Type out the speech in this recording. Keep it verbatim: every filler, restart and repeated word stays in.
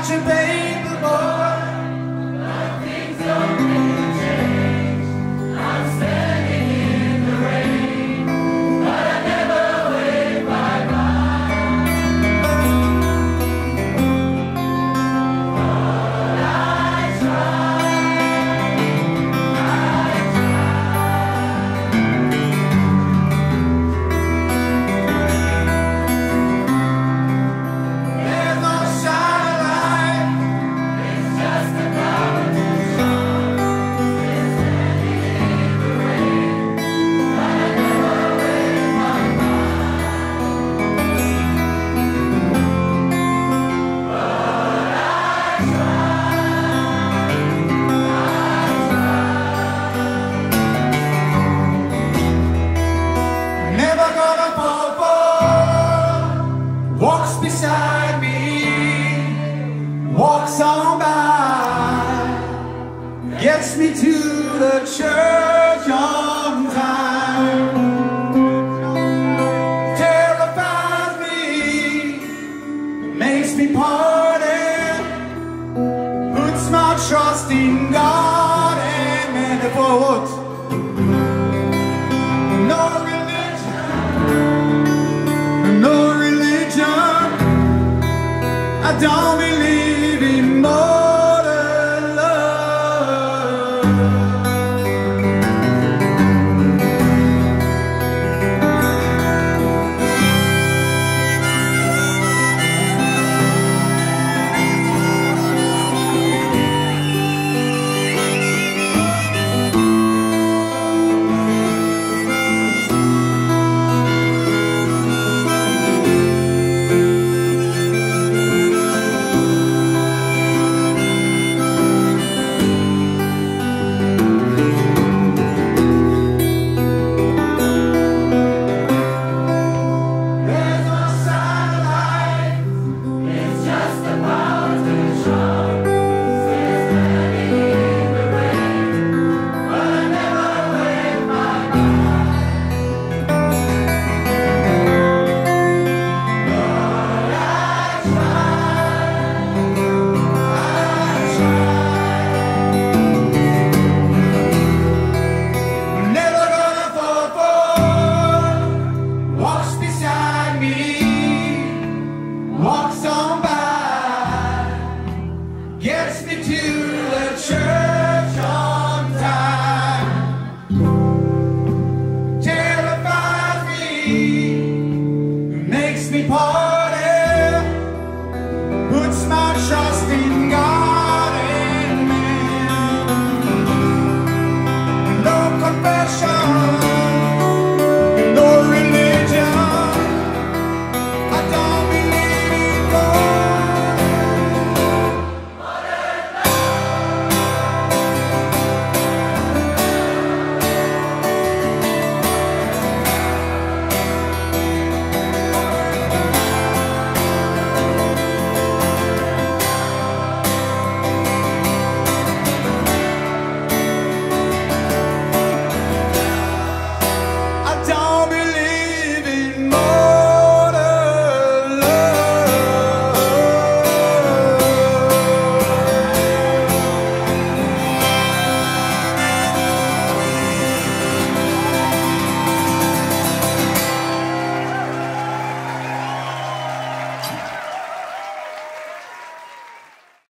such a paper boy. But things don't really change. I'm standing in the rain, but I never wave bye-bye. But I try, I There's no satellite, it's just a powerful sun. It's standing in the rain, but I never wave bye-bye. But I try, I try. Never gonna fall for walks beside me, walks on by, gets me to the church on time, terrifies me, makes me pardon, puts my trust in God and man for what? No religion, no religion, I don't